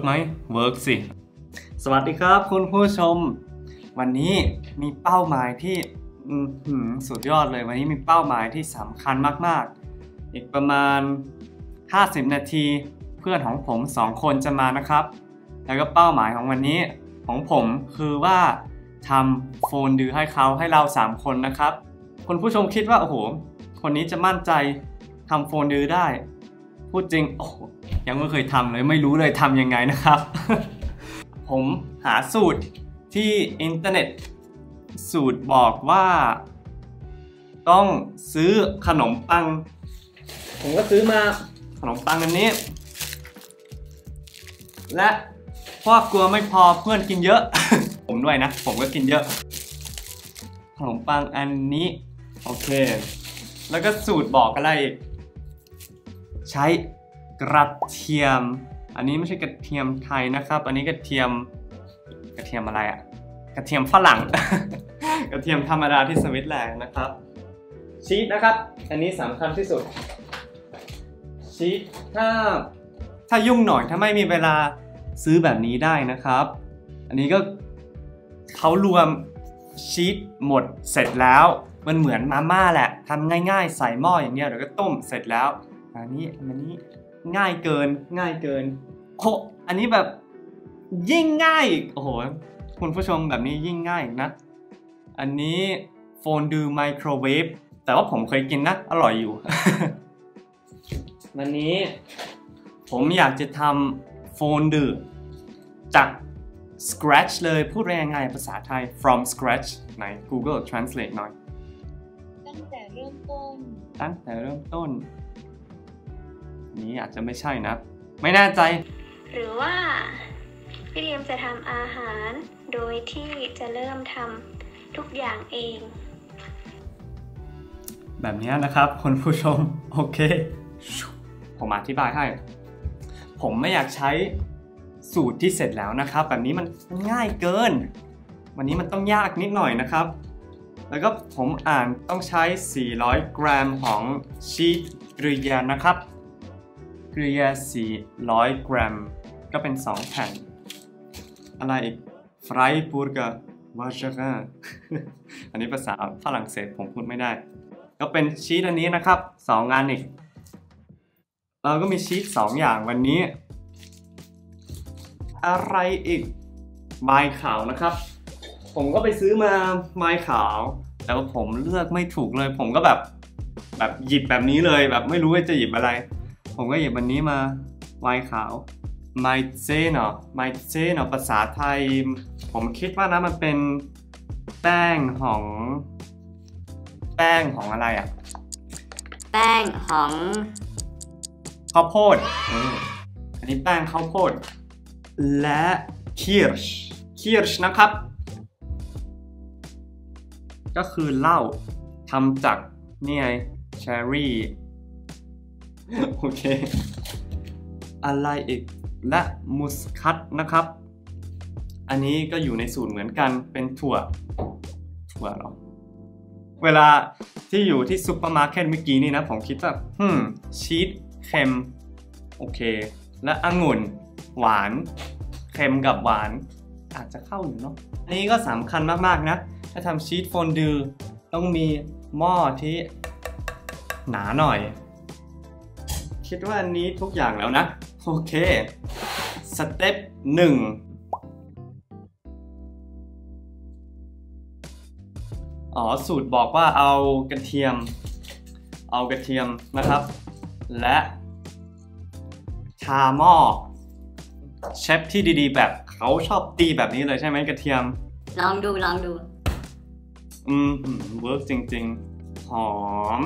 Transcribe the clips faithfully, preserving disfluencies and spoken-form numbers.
ร์กไหมเวิร์กสิสวัสดีครับคุณผู้ชมวันนี้มีเป้าหมายที่สุดยอดเลยวันนี้มีเป้าหมายที่สำคัญมากๆอีกประมาณห้าสิบนาทีเพื่อนของผมสองคนจะมานะครับแล้วก็เป้าหมายของวันนี้ของผมคือว่าทำโฟนดื้อให้เขาให้เราสามคนนะครับคุณผู้ชมคิดว่าโอ้โหคนนี้จะมั่นใจทำโฟนดื้อได้พูดจริงโอ้ยังไม่เคยทำเลยไม่รู้เลยทำยังไงนะครับ ผมหาสูตรที่อินเทอร์เน็ตสูตรบอกว่าต้องซื้อขนมปังผมก็ซื้อมาขนมปังอันนี้และพ่อกลัวไม่พอเพื่อนกินเยอะ ผมด้วยนะผมก็กินเยอะขนมปังอันนี้โอเคแล้วก็สูตรบอกอะไรอีกใช้กระเทียมอันนี้ไม่ใช่กระเทียมไทยนะครับอันนี้กระเทียมกระเทียมอะไรอะกระเทียมฝรั่ง กระเทียมธรรมดาที่สวิตเซอร์แลนด์นะครับชีสนะครับอันนี้สำคัญที่สุดชีสถ้าถ้ายุ่งหน่อยถ้าไม่มีเวลาซื้อแบบนี้ได้นะครับอันนี้ก็เขารวมชีสหมดเสร็จแล้วมันเหมือนมาม่าแหละทำง่ายๆใส่หม้ออย่างเงี้ยเดี๋ยวก็ต้มเสร็จแล้วอันนี้อันนี้ง่ายเกินง่ายเกินโอ้อันนี้แบบยิ่งง่ายโอ้โหคุณผู้ชมแบบนี้ยิ่งง่ายนะอันนี้โฟนดูไมโครเวฟแต่ว่าผมเคยกินนะอร่อยอยู่ วันนี้ผมอยากจะทำโฟนดูจาก scratch เลยพูดยังไงภาษาไทย from scratch ไหน Google Translate หน่อยตั้งแต่เริ่มต้นตั้งแต่เริ่มต้นนี้อาจจะไม่ใช่นะไม่แน่ใจหรือว่าพี่เรียมจะทำอาหารโดยที่จะเริ่มทำทุกอย่างเองแบบนี้นะครับคุณผู้ชมโอเคผมอธิบายให้ผมไม่อยากใช้สูตรที่เสร็จแล้วนะครับแบบนี้มันง่ายเกินวันนี้มันต้องยากนิดหน่อยนะครับแล้วก็ผมอ่านต้องใช้สี่ร้อยกรัมของชีสเกรียนะครับเกลียสี่ร้อยกรัมก็เป็นสองแผ่นอะไรอีกฟรายบูร์เกอร์วาชาก้าอันนี้ภาษาฝรั่งเศสผมพูดไม่ได้ก็เป็นชีสอันนี้นะครับสองอันอีกเราก็มีชีสสองอย่างวันนี้อะไรอีกไม้ขาวนะครับผมก็ไปซื้อมาไม้ขาวแต่ว่าผมเลือกไม่ถูกเลยผมก็แบบแบบหยิบแบบนี้เลยแบบไม่รู้ว่าจะหยิบอะไรผมก็หยิบวันนี้มาไวน์ขาวไมเซเนาะไมเซเนาะภาษาไทยผมคิดว่านะมันเป็นแป้งของแป้งของอะไรอ่ะแป้งของข้าวโพดอันนี้แป้งข้าวโพดและคิร์ชคิร์ชนะครับก็คือเหล้าทำจากนี่ไงเชอร์รี่โอเคอะไรอีกและมุสคัตนะครับอันนี้ก็อยู่ในสูตรเหมือนกันเป็นถั่วถั่วหรอเวลาที่อยู่ที่ซุปเปอร์มาร์เก็ตเมื่อกี้นี่นะผมคิดว่าฮึมชีสเค็มโอเคและองุ่นหวานเค็มกับหวานอาจจะเข้าอยู่เนาะอันนี้ก็สำคัญมากๆนะถ้าทำชีสโฟนดูต้องมีหม้อที่หนาหน่อยคิดว่าอันนี้ทุกอย่างแล้วนะโอเคสเต็ปหนึ่งอ๋อสูตรบอกว่าเอากระเทียมเอากระเทียมนะครับและทาหม้อเชฟที่ดีๆแบบเขาชอบตีแบบนี้เลยใช่ไหมกระเทียมลองดูลองดูอืมเวิร์กจริงๆหอม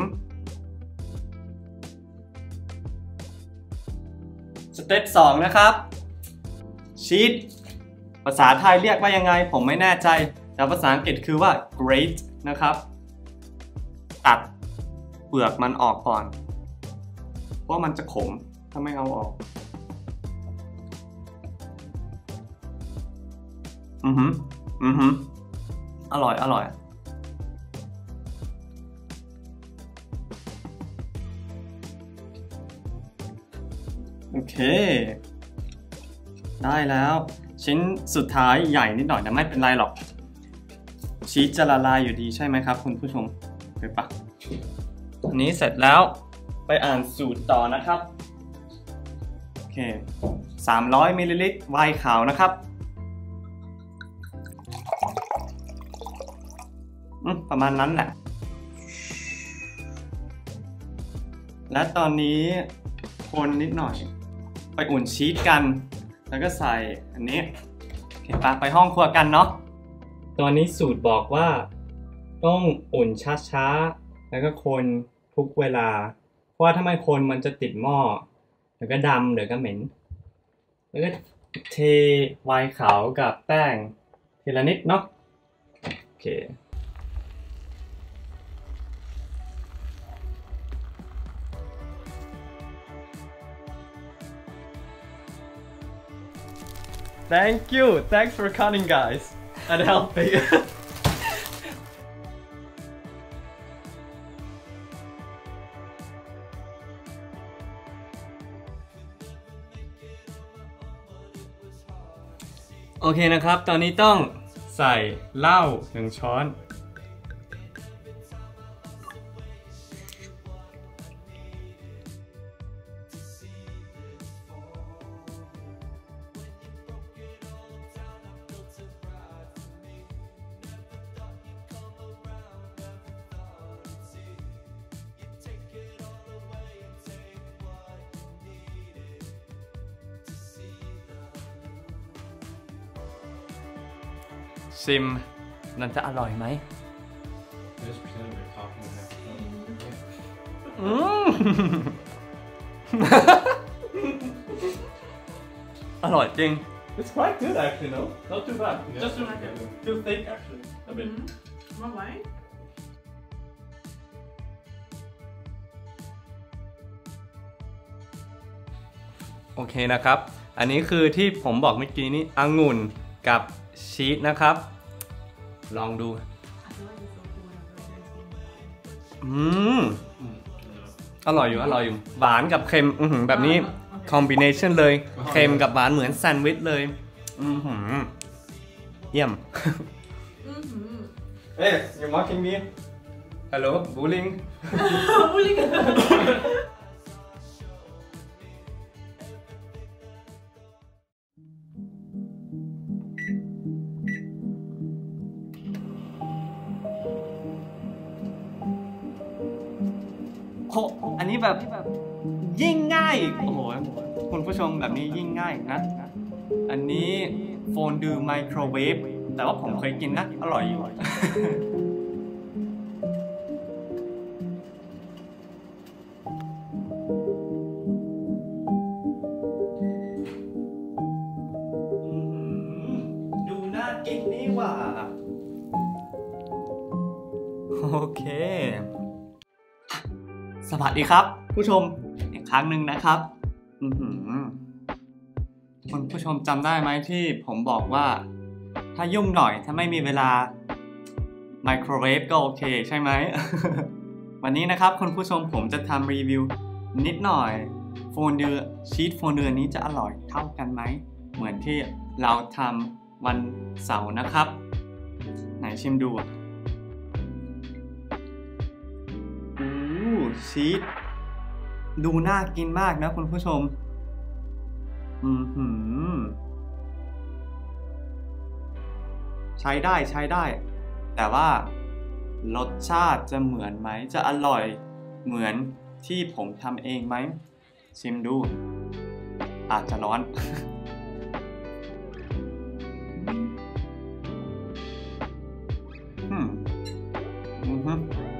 สเต็ปสองนะครับชีสภาษาไทยเรียกว่ายังไงผมไม่แน่ใจแต่ภาษาอังกฤษคือว่า grate นะครับตัดเปลือกมันออกก่อนเพราะมันจะขมถ้าไม่เอาออกอือหืออือหืออร่อยอร่อยโอเคได้แล้วชิ้นสุดท้ายใหญ่นิดหน่อยแต่ไม่เป็นไรหรอกชีสจะละลายอยู่ดีใช่ไหมครับคุณผู้ชมเห็นปะอันนี้เสร็จแล้วไปอ่านสูตรต่อนะครับโอเคสามร้อยมิลลิลิตรไวน์ขาวนะครับประมาณนั้นแหละและตอนนี้คนนิดหน่อยไปอุ่นชีสกันแล้วก็ใส่อันนี้โอเคปะไปห้องครัวกันเนาะตอนนี้สูตรบอกว่าต้องอุ่นช้าๆแล้วก็คนทุกเวลาเพราะว่าถ้าไม่คนมันจะติดหม้อแล้วก็ดำเดี๋ยวก็เหม็นแล้วก็เทไวน์ขาวกับแป้งทีละนิดเนาะโอเคThank you. Thanks for coming, guys, and helping. โอเคนะครับตอนนี้ต้องใส่เหล้าหนึ่งช้อนซิมมันจะอร่อยไหมอืม อร่อยจริง It's quite good actually, no? Not too bad. Yeah. Just too, too thick actually, a bit. More wine? โอเคนะครับ อันนี้คือที่ผมบอกเมื่อกี้นี้องุ่นกับชีสนะครับลองดูอืมอร่อยอยู่อร่อยอยู่หวานกับเค็มอื้อหือแบบนี้คอมบิเนชันเลยเค็มกับหวานเหมือนแซนด์วิชเลยอื้อหือเยี่ยมเอ้ย you mocking me hello bullying bullying อันนี้แบบยิ่งง่ายโอ้โหคุณผู้ชมแบบนี้ยิ่งง่ายนะอันนี้โฟนดูไมโครเวฟแต่ว่าผมเคยกินนะอร่อยอยู่ดูน่ากินนี่หว่าโอเคสวัสดีครับผู้ชมอีกครั้งหนึ่งนะครับคุณผู้ชมจำได้ไหมที่ผมบอกว่าถ้ายุ่งหน่อยถ้าไม่มีเวลาไมโครเวฟก็โอเคใช่ไหม วันนี้นะครับคุณผู้ชมผมจะทำรีวิวนิดหน่อยโฟนเดือชีสโฟนเดือนี้จะอร่อยเท่ากันไหมเหมือนที่เราทำวันเสาร์นะครับไหนชิมดูชีสดูน่ากินมากนะคุณผู้ชมอืมหืมใช้ได้ใช้ได้แต่ว่ารสชาติจะเหมือนไหมจะอร่อยเหมือนที่ผมทำเองไหมชิมดูอาจจะร้อนอืมอืม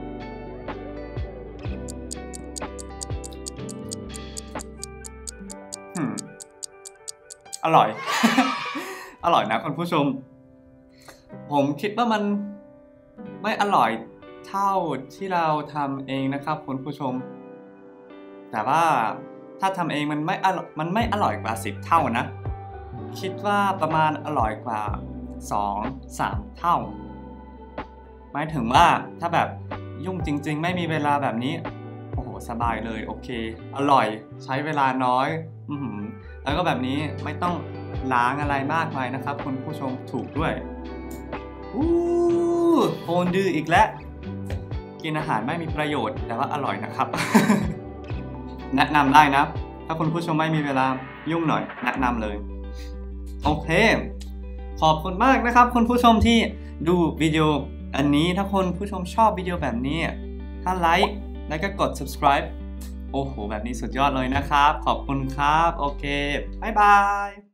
อร่อย อร่อยนะคุณผู้ชมผมคิดว่ามันไม่อร่อยเท่าที่เราทำเองนะครับคุณผู้ชมแต่ว่าถ้าทำเองมันไม่อร่อยมันไม่อร่อยกว่าสิบเท่านะคิดว่าประมาณอร่อยกว่าสอง สามเท่าหมายถึงว่าถ้าแบบยุ่งจริงๆไม่มีเวลาแบบนี้โอ้โหสบายเลยโอเคอร่อยใช้เวลาน้อยอือหือแล้วก็แบบนี้ไม่ต้องล้างอะไรมากมายนะครับคุณผู้ชมถูกด้วยอู้โฟนดื้ออีกแล้วกินอาหารไม่มีประโยชน์แต่ว่าอร่อยนะครับ แนะนำได้นะถ้าคุณผู้ชมไม่มีเวลายุ่งหน่อยแนะนำเลยโอเคขอบคุณมากนะครับคุณผู้ชมที่ดูวิดีโออันนี้ถ้าคุณผู้ชมชอบวิดีโอแบบนี้ถ้าไลค์แล้วก็กด subscribe โอ้โหแบบนี้สุดยอดเลยนะครับขอบคุณครับโอเคบ๊ายบาย